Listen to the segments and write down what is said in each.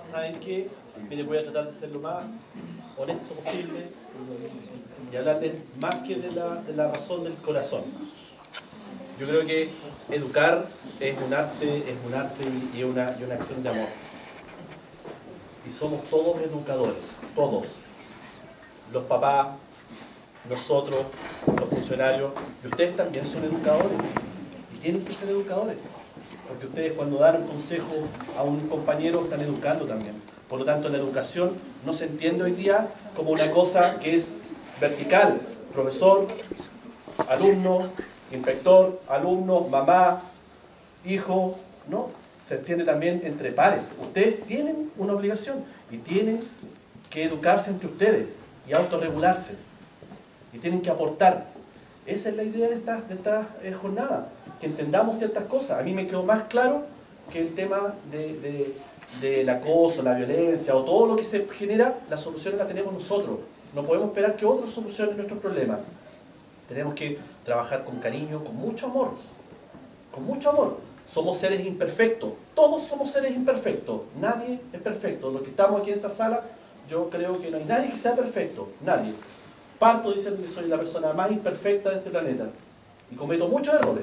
¿saben qué? Mire, voy a tratar de ser lo más honesto posible y hablarles más que de la razón del corazón. Yo creo que educar es un arte y una acción de amor. Y somos todos educadores, todos. Los papás, nosotros, los funcionarios, y ustedes también son educadores. Y tienen que ser educadores. Porque ustedes cuando dan un consejo a un compañero están educando también. Por lo tanto, la educación no se entiende hoy día como una cosa que es vertical. Profesor, alumno, inspector, alumno, mamá, hijo, ¿no? Se entiende también entre pares. Ustedes tienen una obligación y tienen que educarse entre ustedes y autorregularse. Y tienen que aportar. Esa es la idea de esta jornada, que entendamos ciertas cosas. A mí me quedó más claro que el tema del acoso, la violencia o todo lo que se genera, las soluciones las tenemos nosotros. No podemos esperar que otros solucionen nuestros problemas. Tenemos que trabajar con cariño, con mucho amor. Con mucho amor. Somos seres imperfectos. Todos somos seres imperfectos. Nadie es perfecto. Los que estamos aquí en esta sala, yo creo que no hay nadie que sea perfecto. Nadie. Parto diciendo que soy la persona más imperfecta de este planeta. Y cometo muchos errores.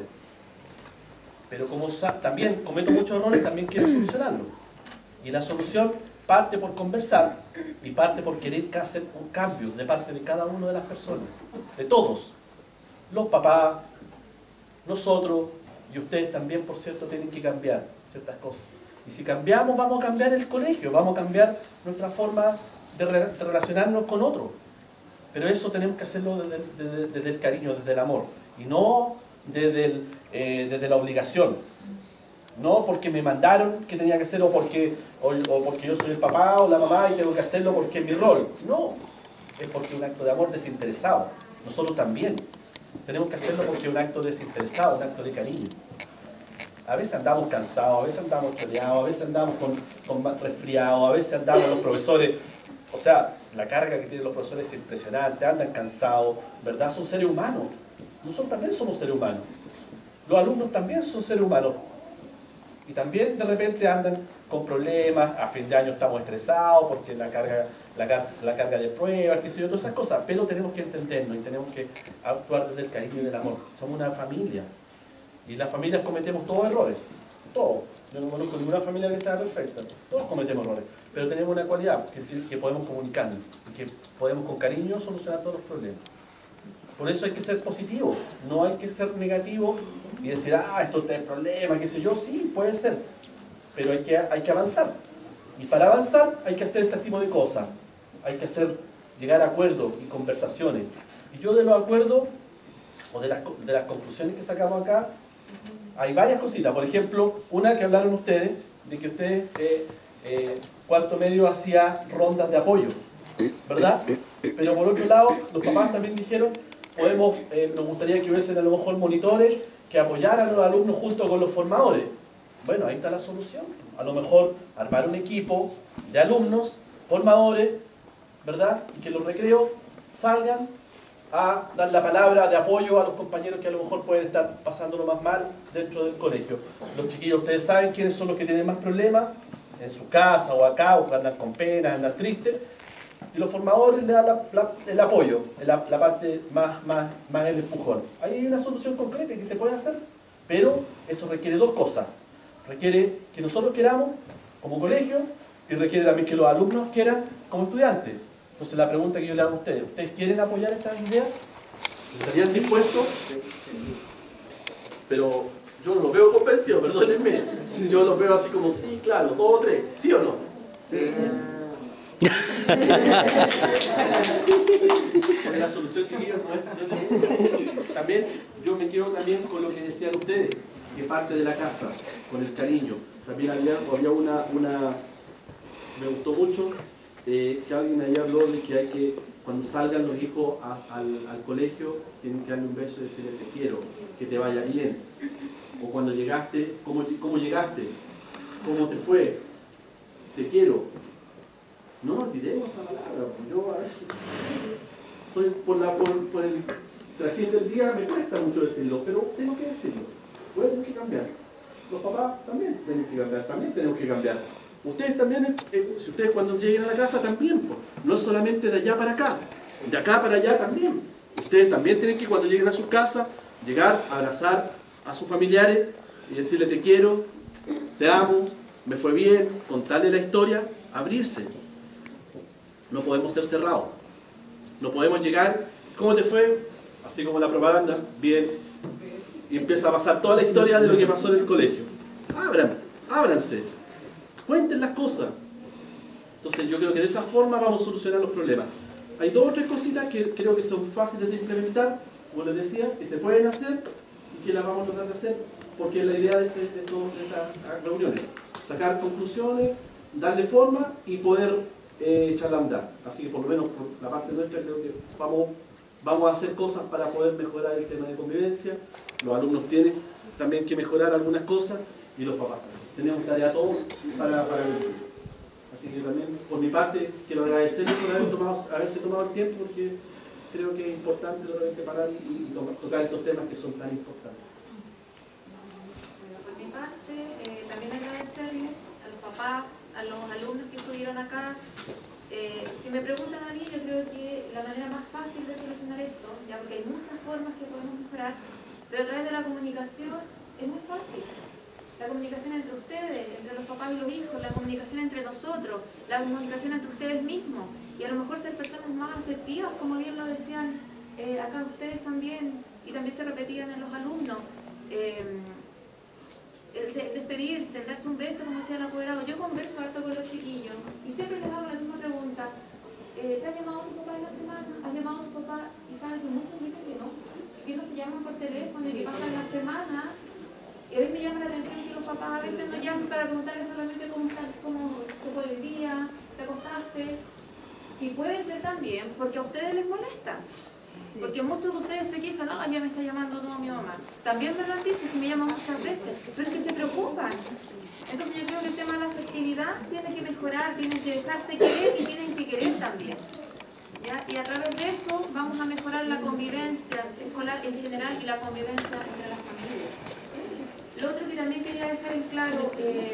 Pero como también cometo muchos errores, también quiero solucionarlos. Y la solución parte por conversar y parte por querer hacer un cambio de parte de cada una de las personas. De todos. Los papás, nosotros y ustedes también, por cierto, tienen que cambiar ciertas cosas. Y si cambiamos, vamos a cambiar el colegio, vamos a cambiar nuestra forma de relacionarnos con otros. Pero eso tenemos que hacerlo desde el cariño, desde el amor. Y no desde la obligación. No porque me mandaron que tenía que hacerlo, o porque yo soy el papá o la mamá y tengo que hacerlo porque es mi rol. No, es porque es un acto de amor desinteresado. Nosotros también tenemos que hacerlo porque es un acto desinteresado, un acto de cariño. A veces andamos cansados, a veces andamos peleados, a veces andamos con resfriados, a veces andamos los profesores. O sea, la carga que tienen los profesores es impresionante, andan cansados, ¿verdad? Son seres humanos. Nosotros también somos seres humanos. Los alumnos también son seres humanos. Y también de repente andan con problemas, a fin de año estamos estresados porque la carga de pruebas, qué sé yo, todas esas cosas. Pero tenemos que entendernos y tenemos que actuar desde el cariño y del amor. Somos una familia. Y las familias cometemos todos errores. Todos. Yo no conozco ninguna familia que sea perfecta. Todos cometemos errores. Pero tenemos una cualidad que podemos comunicarnos y que podemos con cariño solucionar todos los problemas. Por eso hay que ser positivo, no hay que ser negativo y decir, esto es problema, qué sé yo. Sí, puede ser, pero hay que avanzar. Y para avanzar hay que hacer este tipo de cosas. Hay que llegar a acuerdos y conversaciones. Y yo de los acuerdos, o de las conclusiones que sacamos acá, hay varias cositas. Por ejemplo, una que hablaron ustedes, de que ustedes, cuarto medio, hacía rondas de apoyo, ¿verdad? Pero por otro lado, los papás también dijeron, nos gustaría que hubiesen a lo mejor monitores que apoyaran a los alumnos junto con los formadores. Bueno, ahí está la solución. A lo mejor armar un equipo de alumnos, formadores, ¿verdad? Y que los recreos salgan a dar la palabra de apoyo a los compañeros que a lo mejor pueden estar pasándolo más mal dentro del colegio. Los chiquillos, ustedes saben quiénes son los que tienen más problemas en su casa o acá, o que andan con pena, andan tristes. Y los formadores le dan el apoyo, la parte más el empujón. Ahí hay una solución concreta que se puede hacer, pero eso requiere dos cosas. Requiere que nosotros queramos como colegio y requiere también que los alumnos quieran como estudiantes. Entonces la pregunta que yo le hago a ustedes, ¿ustedes quieren apoyar estas ideas? ¿Estarían dispuestos? Pero yo no los veo convencidos, perdónenme. Yo los veo así como, sí, claro, 2 o 3, ¿sí o no? Sí. Porque la solución, chiquillos, no es también yo me quedo también con lo que decían ustedes, que parte de la casa, con el cariño. También había me gustó mucho que alguien ahí habló de que hay que, cuando salgan los hijos al colegio, tienen que darle un beso y decirle te quiero, que te vaya bien. O cuando llegaste, ¿cómo llegaste? ¿Cómo te fue? Te quiero. No olvidemos esa palabra. Yo a veces por el trajín del día me cuesta mucho decirlo, pero tengo que decirlo. Voy a tener que cambiar. Los papás también tienen que cambiar, también tenemos que cambiar. Ustedes también, si ustedes cuando lleguen a la casa también, pues, no es solamente de allá para acá, de acá para allá también. Ustedes también tienen que, cuando lleguen a su casa, llegar, abrazar a sus familiares y decirle te quiero, te amo, me fue bien, contarle la historia, abrirse. No podemos ser cerrados. No podemos llegar, ¿cómo te fue? Así como la propaganda, bien. Y empieza a pasar toda la historia de lo que pasó en el colegio. Ábranse. Cuenten las cosas. Entonces yo creo que de esa forma vamos a solucionar los problemas. Hay dos o tres cositas que creo que son fáciles de implementar, como les decía, que se pueden hacer y que las vamos a tratar de hacer, porque es la idea de todas estas reuniones. Sacar conclusiones, darle forma y poder echarla a andar. Así que por lo menos por la parte nuestra creo que vamos a hacer cosas para poder mejorar el tema de convivencia. Los alumnos tienen también que mejorar algunas cosas y los papás también. Tenemos tarea todos para el. Así que también, por mi parte, quiero agradecerles por haberse tomado el tiempo, porque creo que es importante parar y tocar estos temas que son tan importantes. Bueno, por mi parte, también agradecerles a los papás, a los alumnos que estuvieron acá. Si me preguntan a mí, yo creo que la manera más fácil de solucionar esto, ya porque hay muchas formas que podemos mejorar, pero a través de la comunicación es muy fácil. La comunicación entre ustedes, entre los papás y los hijos, la comunicación entre nosotros, la comunicación entre ustedes mismos, y a lo mejor ser personas más afectivas, como bien lo decían acá ustedes también, y también se repetían en los alumnos. El despedirse, el darse un beso, como decía el apoderado. Yo converso harto con los chiquillos y siempre les hago la misma pregunta. ¿Te ha llamado tu papá en la semana? ¿Has llamado a tu papá? Y saben que muchos dicen que no se llaman por teléfono y que pasan la semana. Y a mí me llama la atención que los papás a veces no llaman para preguntarle solamente cómo te fue el día, te acostaste. Y puede ser también porque a ustedes les molesta. Porque muchos de ustedes se quejan, no, ya me está llamando no mi mamá. También me lo han dicho, que me llaman muchas veces, pero es que se preocupan. Entonces yo creo que el tema de la afectividad tiene que mejorar, tienen que dejarse querer y tienen que querer también. ¿Ya? Y a través de eso vamos a mejorar la convivencia escolar en general y la convivencia entre las familias. Lo otro que también quería dejar en claro,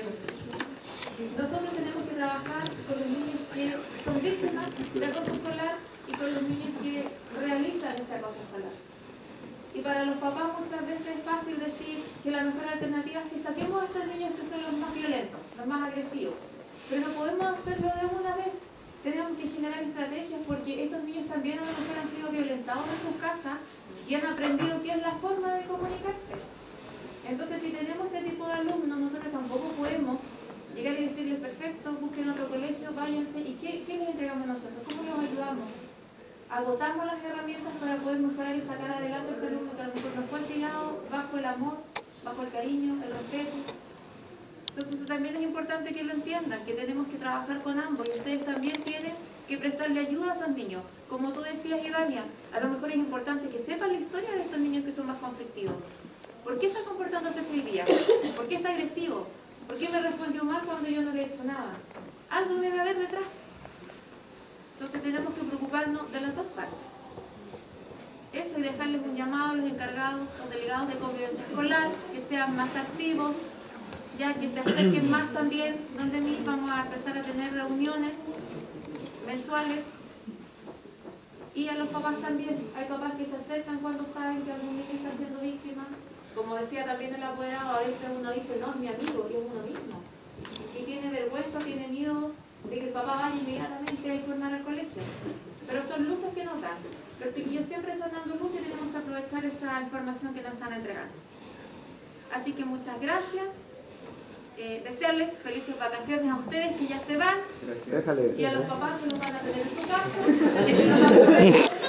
nosotros tenemos que trabajar con los niños que son víctimas de acoso escolar y con los niños que realizan este acoso escolar. Y para los papás muchas veces es fácil decir que la mejor alternativa es que saquemos a estos niños que son los más violentos, los más agresivos. Pero no podemos hacerlo de una vez. Tenemos que generar estrategias porque estos niños también a lo mejor han sido violentados en sus casas y han aprendido qué es la forma de comunicarse. Entonces, si tenemos este tipo de alumnos, nosotros tampoco podemos llegar y decirles, perfecto, busquen otro colegio, váyanse. ¿Y qué les entregamos nosotros? ¿Cómo los ayudamos? Agotamos las herramientas para poder mejorar y sacar adelante ese alumno que a lo mejor nos fue criado bajo el amor, bajo el cariño, el respeto. Entonces eso también es importante que lo entiendan, que tenemos que trabajar con ambos y ustedes también tienen que prestarle ayuda a esos niños. Como tú decías, Ivania, a lo mejor es importante que sepan la historia de estos niños que son más conflictivos. ¿Por qué está comportándose así hoy día? ¿Por qué está agresivo? ¿Por qué me respondió mal cuando yo no le he hecho nada? Algo debe haber detrás. Entonces tenemos que preocuparnos de las dos partes. Eso, y dejarles un llamado a los encargados, los delegados de convivencia escolar, que sean más activos, ya que se acerquen más también, donde vamos a empezar a tener reuniones mensuales. Y a los papás también, hay papás que se acercan cuando saben que algún niño está siendo víctima. Como decía también el apoderado, a veces uno dice, no, es mi amigo, y es uno mismo. Y tiene vergüenza, tiene miedo de que el papá vaya inmediatamente a informar al colegio. Pero son luces que nos dan. Los chiquillos siempre están dando luces y tenemos que aprovechar esa información que nos están entregando. Así que muchas gracias. Desearles felices vacaciones a ustedes que ya se van. Y a los papás que los van a tener en su casa.